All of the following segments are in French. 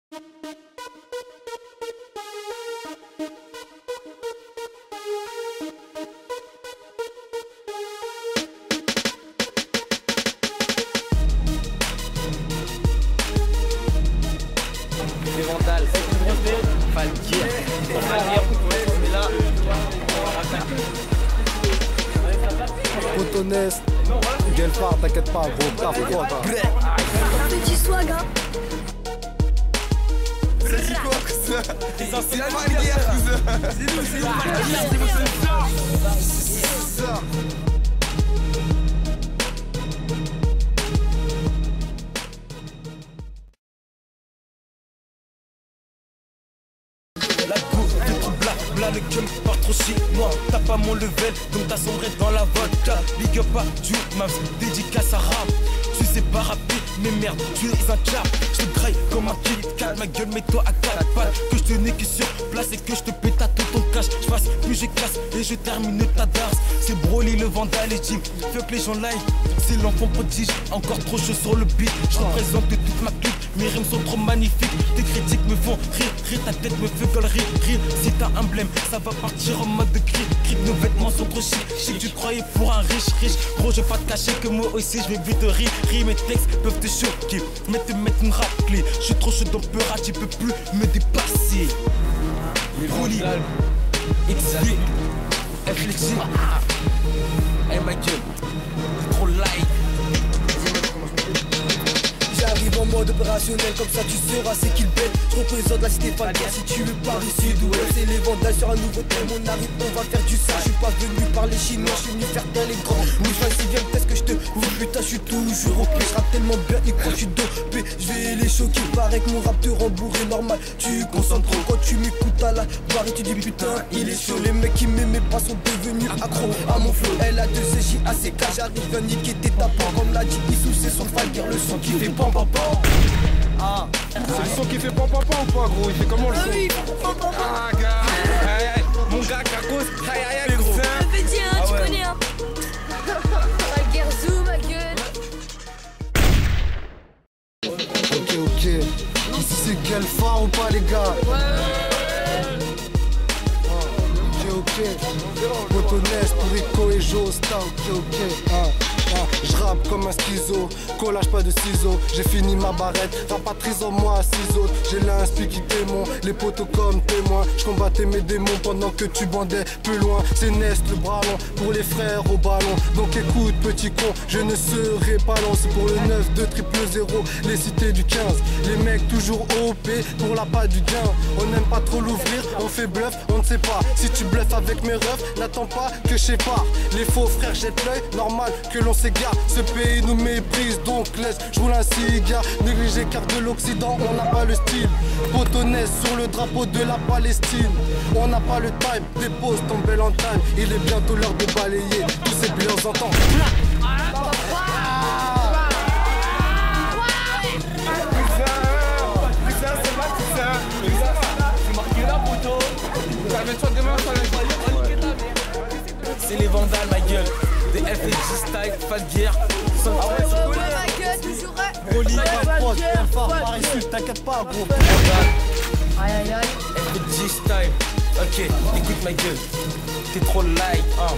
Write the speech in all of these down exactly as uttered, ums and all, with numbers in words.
Les vandales, Falguier, Falguier, on est là. Cotonesse, Gelfard, t'inquiète pas gros, taf quoi. Petit swag hein. C'est quoi ça? C'est anciens Falguier, cousin. C'est nous, c'est nous Falguier, c'est ça. La go de tout bla, bla le cum part trop chinois. T'as pas mon level, donc t'as sombré dans la vodka. Big up à Jules Mams, dédicace à Ram. Tu sais pas rapper, mais merde, tu es un cap. Je te graille comme un Kit Kat, ma gueule mets-toi à quatre pattes. Que je te nique sur place et que je te pète à tout ton cash. Je fasse plus je casse et je termine ta darse. C'est Broly le vandal et Jim, fuck les gens live. C'est l'enfant prodige, encore trop chaud sur le beat. Je te présente toute ma clique, mes rimes sont trop magnifiques. Tes critiques me font rire, rire, ta tête me fait gueuler, rire, rire. Si t'as un blême, ça va partir en mode de cri. Cri, nos vêtements sont trop chic. Je sais que tu croyais pour un riche, riche. Gros, je vais pas te cacher que moi aussi je vais vite rire. Rire, mes textes peuvent te choquer, mais te mettre une raclée. Je suis trop chaud dans le peur, tu peux plus me dépasser. Broly, X V, F L G. Hey ma gueule, t'es trop light. J'arrive en mode opérationnel, comme ça tu sauras c'est qu'il bête. Je représente la cité Falguier, si tu veux Paris Sud-Ouest. C'est les vandales sur un nouveau thème, on arrive, on va faire du ça. Je suis pas venu parler chinois, je suis venu faire dans les grands. Oui, vas-y viens, qu'est-ce que je te ouvre, putain, je suis toujours au pied. Je rappe tellement bien, ils croient que je suis dopé. Je vais les choquer, pareil que mon rap te rembourré normal. Tu concentres trop quand tu m'écoutes à la barre et tu dis putain, il est chaud. Les mecs qui m'aimaient pas sont devenus accros à mon flow. Elle a deux C J A C K, j'arrive à niquer tes tapants. Comme l'a dit Issou, c'est son Falguier, le son qui fait pam pam pam. Ah, c'est le son qui fait pam pam pam ou pas gros? Il fait comment le son? Ah oui, pam pam pam. Ah gars, aïe aïe, mon gars Kakos, aïe aïe aïe gros. Le petit hein, tu connais hein. Falguier zou ma gueule. Ok ok, ici c'est Gelfard ou pas les gars? Ok ok, Cotonesse pour Rico et Josta, ok ok. Ah. Ah, je rappe comme un schizo, collage pas de ciseaux. J'ai fini ma barrette, rapatrise en moi à six autres. J'ai l'inspi qui témoin, les poteaux comme témoins. Je combattais mes démons pendant que tu bandais plus loin. C'est Nest le bras long pour les frères au ballon. Donc écoute petit con, je ne serai pas long. C'est pour le neuf, deux triple zéro, les cités du quinze. Les mecs toujours O P pour la pas du gain. On n'aime pas trop l'ouvrir, on fait bluff, on ne sait pas. Si tu bluffes avec mes refs, n'attends pas que je sais pas. Les faux frères jettent l'œil, normal que l'on s'égare. Ce pays nous méprise, donc laisse, je roule un cigare. Négligé car de l'Occident, on n'a pas le style. Cotonesse sur le drapeau de la Palestine. On n'a pas le time, dépose ton bel en time. Il est bientôt l'heure de balayer tous ces biens en temps. C'est les vandales ma gueule. Des F L G style, Falguier. Ah ouais, ouais, ouais, ma gueule, toujours ouais. Broly, Gelfard, Paris Sud, t'inquiète pas gros. Aïe aïe aïe. F L G style. Ok, écoute ma gueule. T'es trop light, hein.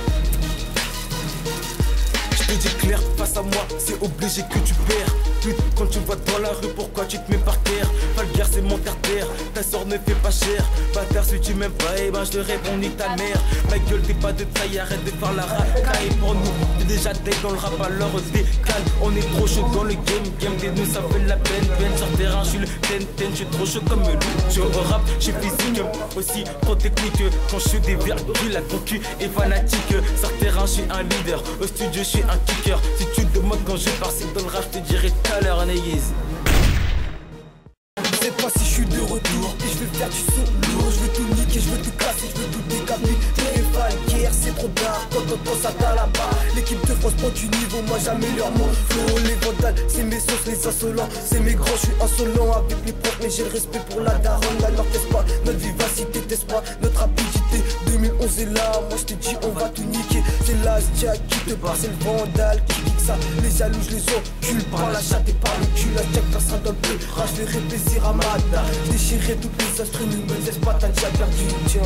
Je te dis clair, face à moi, c'est obligé que tu perds. Pute, quand tu vois dans la rue, pourquoi tu te mets par terre? Falguier, c'est mon terre-terre, ta sœur ne fait pas cher. Bâtard, si tu m'aimes pas, eh ben je te réponds ni ta mère. Ma gueule, t'es pas de taille, arrête de faire la racaille pour nous. T'es déjà dead dans le rap, alors décale. On est trop chaud dans le game, game des nous, ça fait la peine. Peine sur terrain, je suis le ten ten, je suis trop chaud comme le loup. Je rap, je suis physique, aussi trop technique. Quand je suis des virgules, la concu est fanatique. Sur terrain, je suis un leader, au studio, je suis un kicker. Si tu te demandes quand je pars, c'est dans le rap, je te dirai tout à l'heure, Anaïs. Je sais pas si je suis de retour et je veux faire du son lourd. Je veux tout niquer, je veux tout casser, je veux tout décapiter. Les Falguier, c'est trop tard, quand on pense à ta là-bas. L'équipe de France prend du niveau, moi j'améliore mon flow. Les vandales, c'est mes sauces, les insolents. C'est mes grands, je suis insolent avec les profs, mais j'ai le respect pour la daronne. Alors t'es pas notre vivacité, t'es pas notre rapidité. deux mille onze est là, moi je te dis on va tout niquer. C'est l'Astia qui te barre, c'est le vandal qui kick ça, les jaloux je les encule par la chatte et par le cul. La jack passera dans le bleu, rage je ferai plaisir à Mada. Déchirer toutes les astres, ne me laisse pas, t'as déjà perdu, tiens.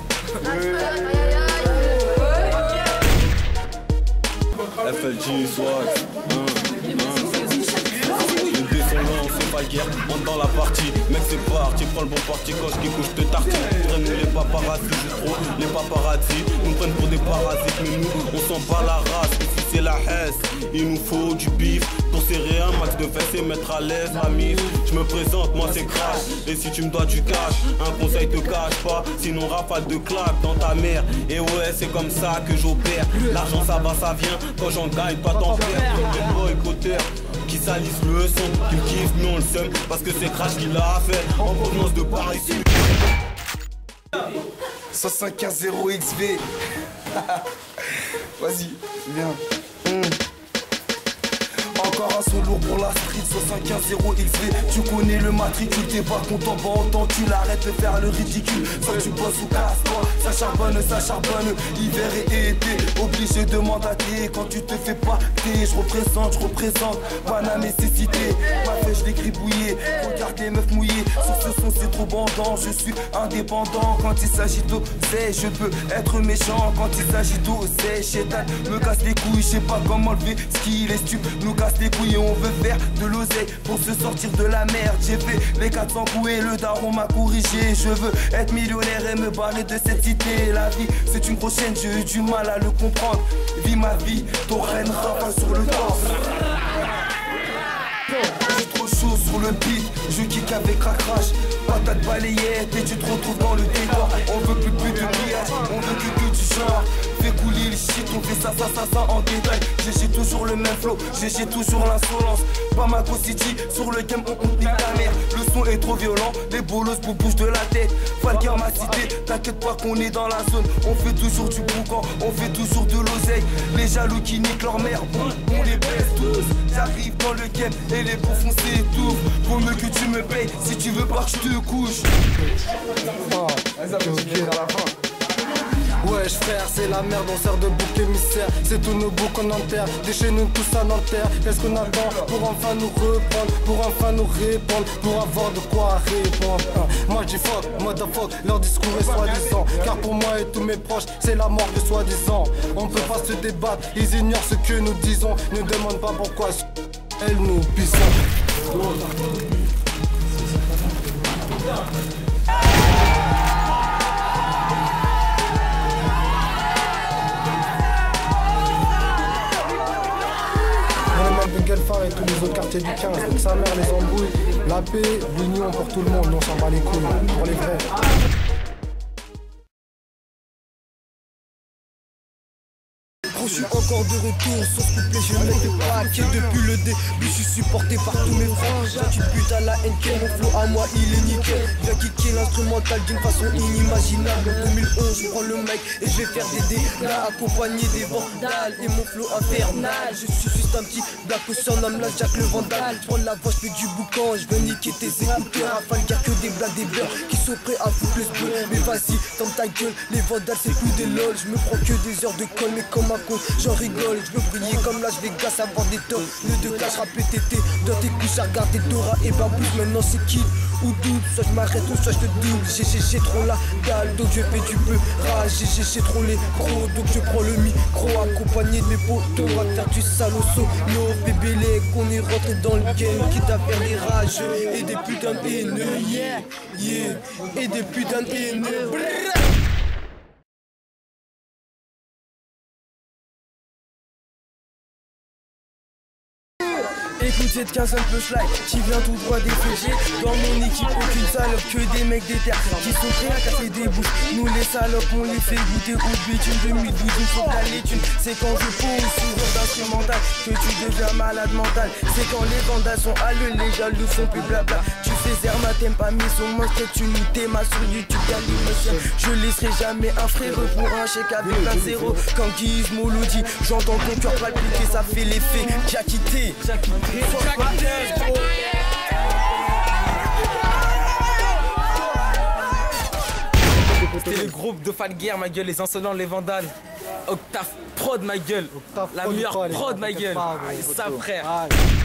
F L G, swag, le descendant, c'est pas guerre, entre dans la partie. Mec c'est parti, prends le bon parti, coche qui couche te tartine. Traîne les paparazzi, je trouve les paparazzi nous prennent pour des parasites, mais nous on sent pas la race. Ici c'est la hesse, il nous faut du bif pour serrer un max de fesses et mettre à l'aise la mise. Je me présente, moi c'est crash, et si tu me dois du cash, un conseil te cache pas, sinon rafale de claque dans ta mère. Et ouais c'est comme ça que j'opère, l'argent ça va ça vient, quand j'en gagne toi t'en perds. Comme des boycotteurs qui salissent le son, qu'ils kiffent mais on le seum, parce que c'est crash qui l'a fait en provenance de Paris Sud. soixante-quinze zéro X V. Vas-y, viens. Mmh. Encore un son lourd pour la street, soixante-quinze zéro X V. Tu connais le matricule, t'es pas content, pas entendu. Arrête de faire le ridicule, soit tu bosses ou casse-toi. Ça charbonne, ça charbonne, hiver et été. Obligé de mandater quand tu te fais pas t'es. Je représente, je représente, pas la nécessité. Ma feuille je l'ai gribouillée, regarde les meufs mouillées. Sur ce son c'est trop bandant, je suis indépendant. Quand il s'agit d'oseille, je peux être méchant. Quand il s'agit d'oseille, chétan me casse les couilles. Je sais pas comment lever ce qu'il est stup, nous casse les couilles et on veut faire de l'oseille pour se sortir de la merde. J'ai fait les quatre cents coups et le daron m'a corrigé. Je veux être millionnaire et me barrer de cette cité. La vie c'est une grosse chaîne, j'ai eu du mal à le comprendre. Vis ma vie, ton reine rafale sur le corps. J'ai trop chaud sur le beat, je kick avec crash. Patate balayette et tu te retrouves dans le décor. On veut plus plus de pillage, on veut que que du genre. Fais couler les shit, on fait ça, ça, ça, ça en détail. J'ai toujours le même flow, j'ai toujours l'insolence. Bamako City, sur le game on, on nique ta mère. Le son est trop violent, les bolos vous bougent de la tête. Valguer ma cité, t'inquiète pas qu'on est dans la zone. On fait toujours du boucan, on fait toujours de l'oseille. Les jaloux qui niquent leur mère, on, on les baisse tous. J'arrive dans le game et les bouffons s'étouffent. Vaut mieux que tu me payes si tu veux pas que je te couche. Oh, okay, okay. À la fin. Wesh frère, c'est la merde, on sert de bouc émissaire. C'est tous nos boucs qu'on enterre, déchaînons tout ça dans terre. Qu'est-ce qu'on attend pour enfin nous reprendre, pour enfin nous répondre, pour avoir de quoi répondre. Moi je dis fuck, motherfuck, leur discours est soi-disant. Car pour moi et tous mes proches, c'est la mort de soi-disant. On peut pas se débattre, ils ignorent ce que nous disons. Ne demande pas pourquoi elles nous pissent. De Guelphard et tous les autres quartiers du quinze, donc sa mère les embrouille, la paix, l'union pour tout le monde, on s'en bat les couilles, pour les vrais. Je suis encore de retour sur ce couplet, je mets des paquets depuis le début, je suis supporté par tous mes frères. Toi tu putes à la N K, mon flow à moi il est nickel. Viens kicker l'instrumental d'une façon inimaginable. En deux mille onze je prends le mic et je vais faire des dégâts, accompagné des vandales et mon flow infernal. Je suis juste un petit black au surnomme la Jack le vandale. Je prends la voix, je fais du boucan, je veux niquer tes écouteurs. Afin de que des blagues des beurs qui sont prêts à foutre le speu. Mais vas-y, ferme ta gueule, les vandales c'est plus des lol. Je me prends que des heures de colle, mais comme un con j'en rigole, je veux briller comme Las Vegas, avoir des tops. Le deux cash rap P T T, dans tes couches à regarder Dora et Babouche. Maintenant c'est qui ou double, soit je m'arrête ou soit je te double. J'ai j'ai trop la dalle, donc je fais du peu rage. J'ai j'ai trop les gros, donc je prends le micro accompagné de mes potos. On va faire du sale au saut, no bébé les qu'on est rentré dans le game, quitte à faire des rages et des putains de haineux, yeah, yeah, et des putains de haineux. Écoute cette quinzaine de slide qui vient tout droit des F G. Dans mon équipe aucune salope, que des mecs des terres qui sont prêts à casser des bouches. Nous les salopes on les fait goûter au bitume. Deux mille douze il faut la l'étude. C'est quand je pose sourire d'instrumental que tu deviens malade mental. C'est quand les vandales sont à l'œil, les jaloux sont plus blabla. Tu fais Zerma, t'aimes pas mis son monstre, tu nous t'aimes sur YouTube, gagne l'émotion. Je laisserai jamais un frère pour un chèque avec un zéro. Quand Gizmo le dit, j'entends ton cœur palpiter, ça fait l'effet. Qui a quitté, c'était le groupe de fan guerre, ma gueule, les insolents, les vandales. Octave Prod, ma gueule. Octave La Prod, meilleure pas, les prod, gars, ma t'inquiète gueule. pas, gros, C'est ça, photo. frère. Ah,